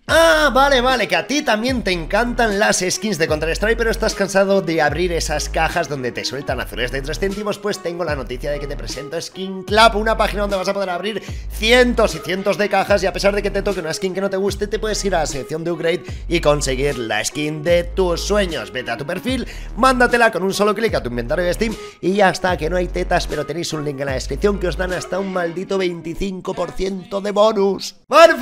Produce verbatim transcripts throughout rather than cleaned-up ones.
Ah, vale, vale, que a ti también te encantan las skins de Counter-Strike, pero estás cansado de abrir esas cajas donde te sueltan azules de tres céntimos. Pues tengo la noticia de que te presento Skin Club, una página donde vas a poder abrir cientos y cientos de cajas, y a pesar de que te toque una skin que no te guste, te puedes ir a la sección de upgrade y conseguir la skin de tus sueños. Vete a tu perfil, mándatela con un solo clic a tu inventario de Steam y ya está, que no hay tetas, pero tenéis un link en la descripción que os dan hasta un maldito veinticinco por ciento de bonus.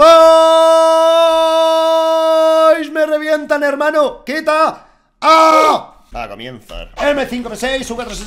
¡Porfa! ¡Me revientan, hermano! ¡Quita! ¡Ah! Va a comenzar. M cinco M seis, U cuatro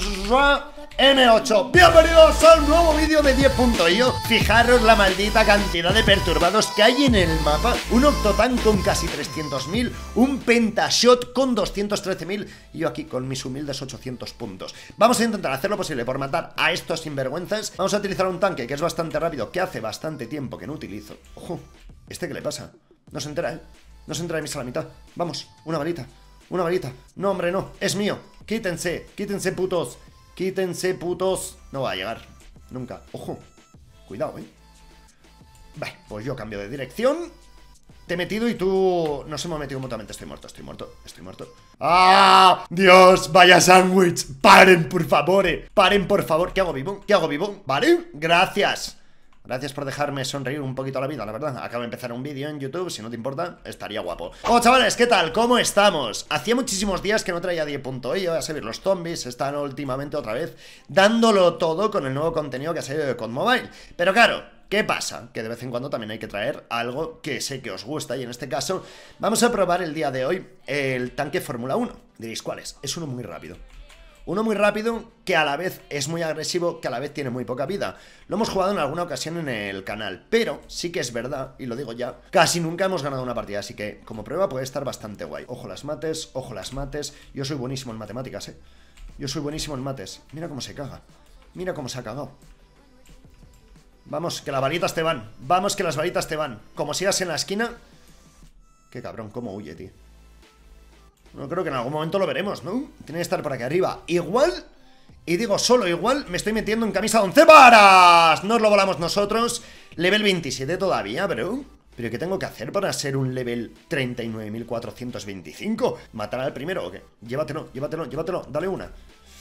M ocho. Bienvenidos a un nuevo vídeo de diez punto io. Fijaros la maldita cantidad de perturbados que hay en el mapa. Un Octotank con casi trescientos mil, un Pentashot con doscientos trece mil y yo aquí con mis humildes ochocientos puntos. Vamos a intentar hacer lo posible por matar a estos sinvergüenzas. Vamos a utilizar un tanque que es bastante rápido, que hace bastante tiempo que no utilizo. Ojo, ¿este qué le pasa? No se entera, ¿eh? No se entera de mí a la mitad. Vamos, una balita, una balita. No, hombre, no, es mío. Quítense, quítense, putos. Quítense, putos. No va a llegar, nunca. Ojo, cuidado, eh. Vale, pues yo cambio de dirección. Te he metido y tú... Nos hemos metido mutuamente. Estoy muerto, estoy muerto, estoy muerto. ¡Ah! ¡Dios! ¡Vaya sándwich! ¡Paren, por favor! Eh. ¡Paren, por favor! ¿Qué hago vivo? ¿Qué hago vivo? ¿Vale? Gracias. Gracias por dejarme sonreír un poquito a la vida, la verdad. Acabo de empezar un vídeo en YouTube, si no te importa, estaría guapo. Oh, chavales, ¿qué tal? ¿Cómo estamos? Hacía muchísimos días que no traía diez punto io, a saber, los zombies están últimamente otra vez dándolo todo con el nuevo contenido que ha salido de C O D Mobile. Pero claro, ¿qué pasa? Que de vez en cuando también hay que traer algo que sé que os gusta, y en este caso vamos a probar el día de hoy el tanque Fórmula uno. Diréis, ¿cuál es? Es uno muy rápido. Uno muy rápido, que a la vez es muy agresivo, que a la vez tiene muy poca vida. Lo hemos jugado en alguna ocasión en el canal, pero sí que es verdad, y lo digo ya, casi nunca hemos ganado una partida, así que como prueba puede estar bastante guay. Ojo las mates, ojo las mates. Yo soy buenísimo en matemáticas, eh. Yo soy buenísimo en mates. Mira cómo se caga. Mira cómo se ha cagado. Vamos, que las balitas te van. Vamos, que las balitas te van. Como sigas en la esquina. Qué cabrón, cómo huye, tío. No, creo que en algún momento lo veremos, ¿no? Tiene que estar por aquí arriba. Igual, y digo solo igual, me estoy metiendo en camisa once varas. Nos lo volamos nosotros. Level veintisiete todavía, bro. ¿Pero qué tengo que hacer para ser un level treinta y nueve mil cuatrocientos veinticinco? ¿Matar al primero o qué? Llévatelo, llévatelo, llévatelo. Dale una.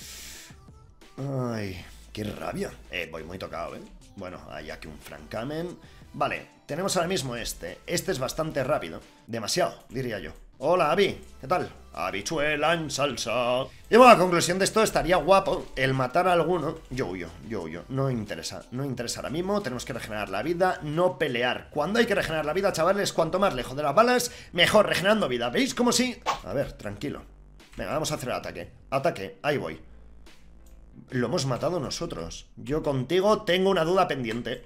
Ay, qué rabia. Eh, voy muy tocado, ¿eh? Bueno, hay aquí un Frankamen. Vale, tenemos ahora mismo este. Este es bastante rápido. Demasiado, diría yo. Hola, Abby, ¿qué tal? Habichuela en salsa. Y bueno, la conclusión de esto, estaría guapo el matar a alguno. Yo huyo, yo huyo, no interesa. No interesa ahora mismo, tenemos que regenerar la vida, no pelear. Cuando hay que regenerar la vida, chavales, cuanto más lejos de las balas, mejor regenerando vida. ¿Veis cómo sí? A ver, tranquilo. Venga, vamos a hacer el ataque. Ataque, ahí voy. Lo hemos matado nosotros. Yo contigo tengo una duda pendiente.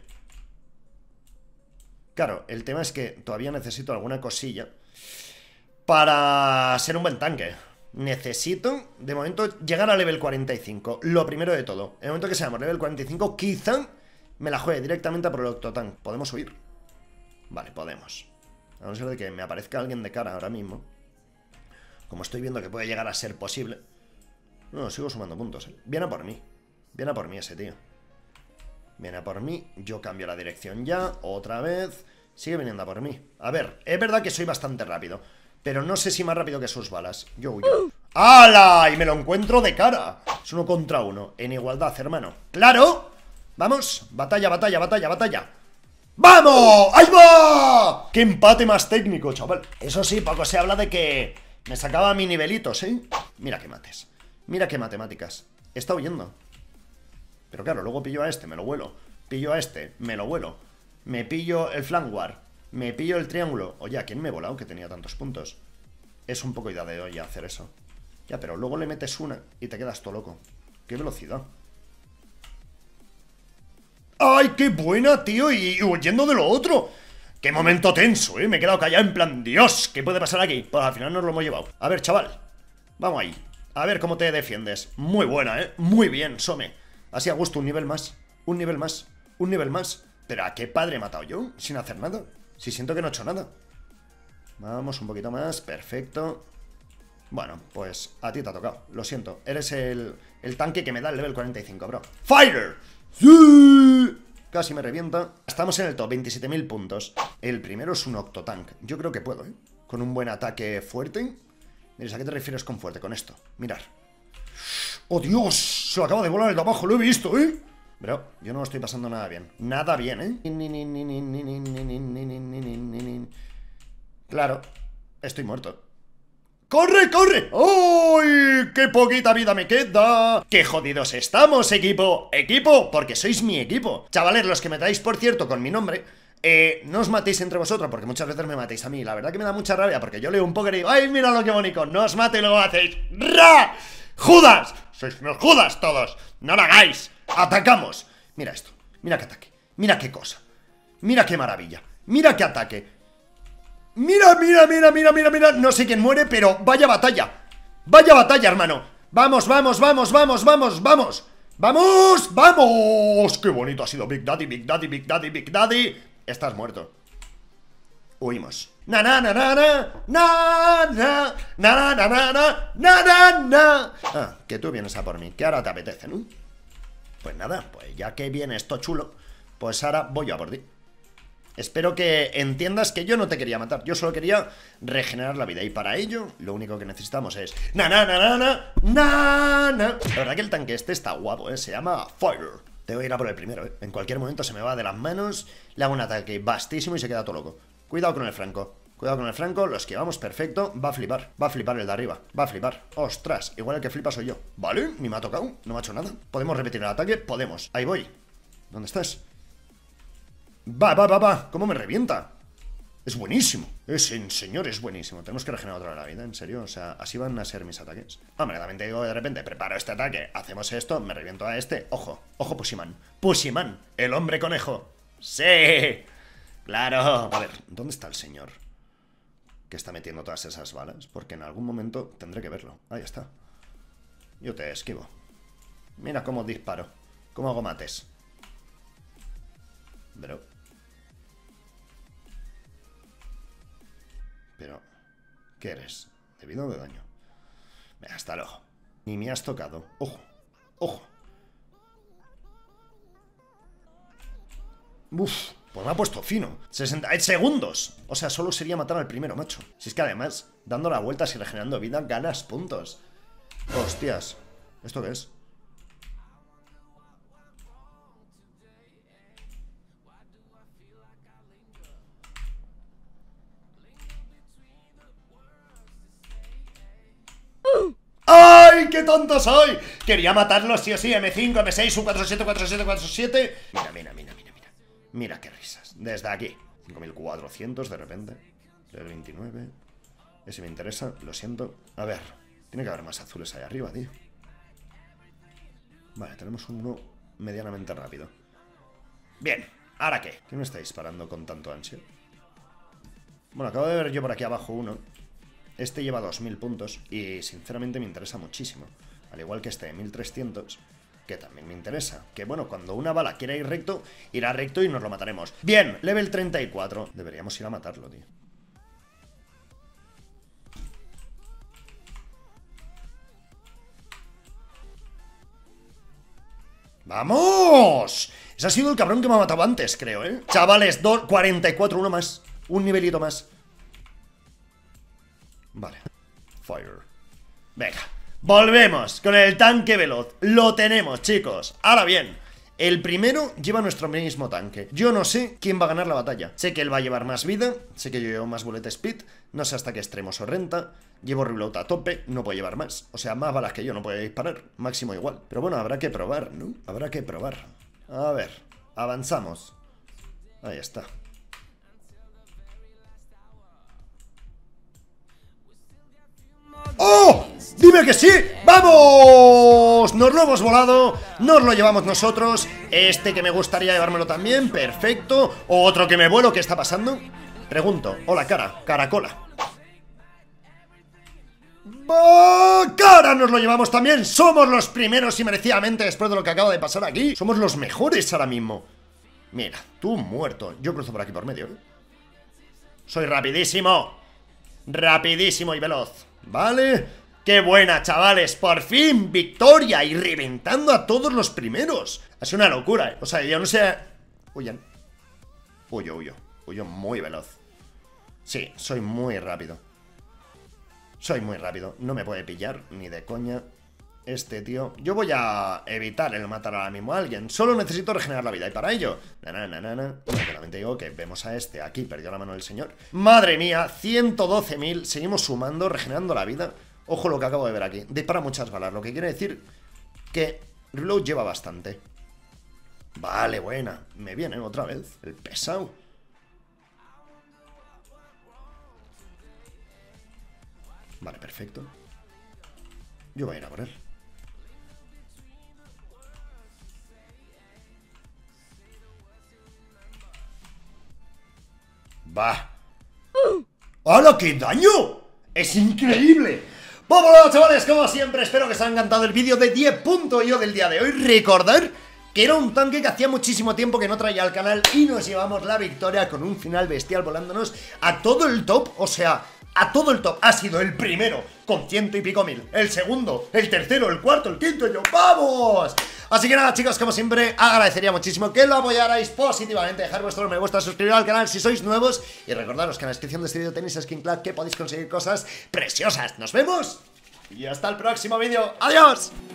Claro, el tema es que todavía necesito alguna cosilla para ser un buen tanque. Necesito, de momento, llegar a level cuarenta y cinco. Lo primero de todo. En el momento que seamos level cuarenta y cinco, quizá me la juegue directamente por el Octotank. ¿Podemos huir? Vale, podemos. A no ser de que me aparezca alguien de cara ahora mismo. Como estoy viendo que puede llegar a ser posible. No, sigo sumando puntos, ¿eh? Viene a por mí. Viene a por mí ese tío. Viene a por mí. Yo cambio la dirección ya. Otra vez. Sigue viniendo a por mí. A ver, es verdad que soy bastante rápido, pero no sé si más rápido que sus balas. Yo huyo. ¡Hala! Y me lo encuentro de cara. Es uno contra uno. En igualdad, hermano. ¡Claro! Vamos. Batalla, batalla, batalla, batalla. ¡Vamos! ¡Ahí va! ¡Qué empate más técnico, chaval! Eso sí, poco se habla de que me sacaba mi nivelitos, ¿eh? Mira que mates. Mira qué matemáticas. Está huyendo. Pero claro, luego pillo a este, me lo vuelo. Pillo a este, me lo vuelo. Me pillo el flank war. Me pillo el triángulo. Oye, ¿a quién me he volado que tenía tantos puntos? Es un poco idea de hoy hacer eso. Ya, pero luego le metes una y te quedas todo loco. ¡Qué velocidad! ¡Ay, qué buena, tío! Y, y huyendo de lo otro. ¡Qué momento tenso, eh! Me he quedado callado en plan, Dios, ¿qué puede pasar aquí? Pues al final nos lo hemos llevado. A ver, chaval. Vamos ahí. A ver cómo te defiendes. Muy buena, eh. Muy bien, Some. Así a gusto, un nivel más. Un nivel más. Un nivel más. Pero ¿a qué padre he matado yo? Sin hacer nada. Si siento que no he hecho nada. Vamos, un poquito más, perfecto. Bueno, pues a ti te ha tocado, lo siento. Eres el, el tanque que me da el level cuarenta y cinco, bro. ¡Fire! ¡Sí! Casi me revienta. Estamos en el top, veintisiete mil puntos. El primero es un Octotank. Yo creo que puedo, ¿eh? Con un buen ataque fuerte. Mira, ¿a qué te refieres con fuerte? Con esto. Mirar. ¡Oh, Dios! Se lo acaba de volar el de abajo, lo he visto, ¿eh? Bro, yo no lo estoy pasando nada bien. Nada bien, ¿eh? Claro. Estoy muerto. ¡Corre, corre! ¡Uy! ¡Qué poquita vida me queda! ¡Qué jodidos estamos, equipo! ¡Equipo! Porque sois mi equipo. Chavales, los que metáis, por cierto, con mi nombre, eh, no os matéis entre vosotros, porque muchas veces me matéis a mí. La verdad que me da mucha rabia, porque yo leo un póker y digo, ¡ay, mira lo que bonito! No os mate y luego hacéis ¡ra! ¡Judas! ¡Sois unos Judas todos! ¡No lo hagáis! ¡Atacamos! Mira esto. Mira qué ataque. Mira qué cosa. Mira qué maravilla. Mira qué ataque. Mira, mira, mira, mira, mira, mira. No sé quién muere, pero vaya batalla. Vaya batalla, hermano. Vamos, vamos, vamos, vamos, vamos, vamos. ¡Vamos! ¡Vamos! ¡Qué bonito ha sido! Big Daddy, Big Daddy, Big Daddy, Big Daddy. Estás muerto. Huimos. Na na na na na na na na na na na na na. Ah, que tú vienes a por mí. Que ahora te apetece, ¿no? Pues nada, pues ya que viene esto chulo, pues ahora voy yo a por ti. Espero que entiendas que yo no te quería matar. Yo solo quería regenerar la vida. Y para ello, lo único que necesitamos es na na na na na na na. La verdad que el tanque este está guapo, ¿eh? Se llama Fire. Te voy a ir a por el primero, ¿eh? En cualquier momento se me va de las manos. Le hago un ataque vastísimo y se queda todo loco. Cuidado con el Franco. Cuidado con el Franco, lo esquivamos perfecto. Va a flipar, va a flipar el de arriba. Va a flipar, ostras, igual el que flipa soy yo. Vale, ni me ha tocado, no me ha hecho nada. ¿Podemos repetir el ataque? Podemos, ahí voy. ¿Dónde estás? Va, va, va, va, ¿cómo me revienta? Es buenísimo, es en señor, es buenísimo. Tenemos que regenerar otra vez la vida, en serio. O sea, así van a ser mis ataques. Hombre, también te digo, de repente preparo este ataque, hacemos esto, me reviento a este. Ojo, ojo Pussyman, Pussyman, el hombre conejo. ¡Sí! ¡Claro! A ver, ¿dónde está el señor que está metiendo todas esas balas? Porque en algún momento tendré que verlo. Ahí está. Yo te esquivo. Mira cómo disparo, cómo hago mates. Pero... Pero... ¿Qué eres? ¿De vida o de daño? Venga, hasta el ojo. Ni me has tocado. Ojo. Ojo. Uf. Pues me ha puesto fino. sesenta segundos. O sea, solo sería matar al primero, macho. Si es que además, dando la vuelta y regenerando vida, ganas puntos. Hostias. ¿Esto qué es? ¡Ay, qué tonto soy! Quería matarlo sí o sí, eme cinco, eme seis, u cuatro siete, cuatro siete, cuatro siete. Mira, mira, mira, mira, mira. Mira qué risas. Desde aquí. cinco mil cuatrocientos de repente. El veintinueve. Ese me interesa, lo siento. A ver, tiene que haber más azules ahí arriba, tío. Vale, tenemos uno medianamente rápido. Bien, ¿ahora qué? ¿Quién me está disparando con tanto ansia? Bueno, acabo de ver yo por aquí abajo uno. Este lleva dos mil puntos y sinceramente me interesa muchísimo. Al igual que este de mil trescientos, que también me interesa. Que bueno, cuando una bala quiera ir recto, irá recto y nos lo mataremos. Bien, level treinta y cuatro. Deberíamos ir a matarlo, tío. ¡Vamos! Ese ha sido el cabrón que me ha matado antes, creo, ¿eh? Chavales, dos, cuarenta y cuatro, uno más. Un nivelito más. Vale. Fire. Venga. Volvemos con el tanque veloz. Lo tenemos, chicos. Ahora bien, el primero lleva nuestro mismo tanque. Yo no sé quién va a ganar la batalla. Sé que él va a llevar más vida. Sé que yo llevo más bullet speed. No sé hasta qué extremo se renta. Llevo reload a tope. No puedo llevar más. O sea, más balas que yo no puedo disparar. Máximo igual. Pero bueno, habrá que probar, ¿no? Habrá que probar. A ver. Avanzamos. Ahí está. ¡Oh! ¡Dime que sí! ¡Vamos! Nos lo hemos volado, nos lo llevamos nosotros. Este que me gustaría llevármelo también, perfecto. Otro que me vuelo, ¿qué está pasando? Pregunto, hola cara, caracola. ¡Cara! Nos lo llevamos también. Somos los primeros y merecidamente después de lo que acaba de pasar aquí. Somos los mejores ahora mismo. Mira, tú muerto. Yo cruzo por aquí por medio, ¿eh? Soy rapidísimo. Rapidísimo y veloz. Vale, qué buena, chavales. Por fin, victoria y reventando a todos los primeros. Ha sido una locura, ¿eh? O sea, yo no sé Huyan. Huyo, huyo. Huyo muy veloz. Sí, soy muy rápido. Soy muy rápido. No me puede pillar ni de coña este tío. Yo voy a evitar el matar ahora mismo a alguien. Solo necesito regenerar la vida. Y para ello, nananana, solamente digo que vemos a este. Aquí perdió la mano del señor. Madre mía, ciento doce mil. Seguimos sumando, regenerando la vida. Ojo lo que acabo de ver aquí. Dispara muchas balas. Lo que quiere decir que reload lleva bastante. Vale, buena. Me viene otra vez el pesado. Vale, perfecto. Yo voy a ir a por él. Va. ¡Hala, qué daño! ¡Es increíble! Bueno, bueno, chavales, como siempre, espero que os haya encantado el vídeo de diez punto io del día de hoy. Recordar que era un tanque que hacía muchísimo tiempo que no traía al canal y nos llevamos la victoria con un final bestial volándonos a todo el top, o sea, a todo el top. Ha sido el primero con ciento y pico mil, el segundo, el tercero, el cuarto, el quinto y yo, ¡vamos! Así que nada, chicos, como siempre, agradecería muchísimo que lo apoyarais positivamente, dejar vuestro me gusta, suscribiros al canal si sois nuevos y recordaros que en la descripción de este vídeo tenéis Skin Club, que podéis conseguir cosas preciosas. ¡Nos vemos! Y hasta el próximo vídeo. ¡Adiós!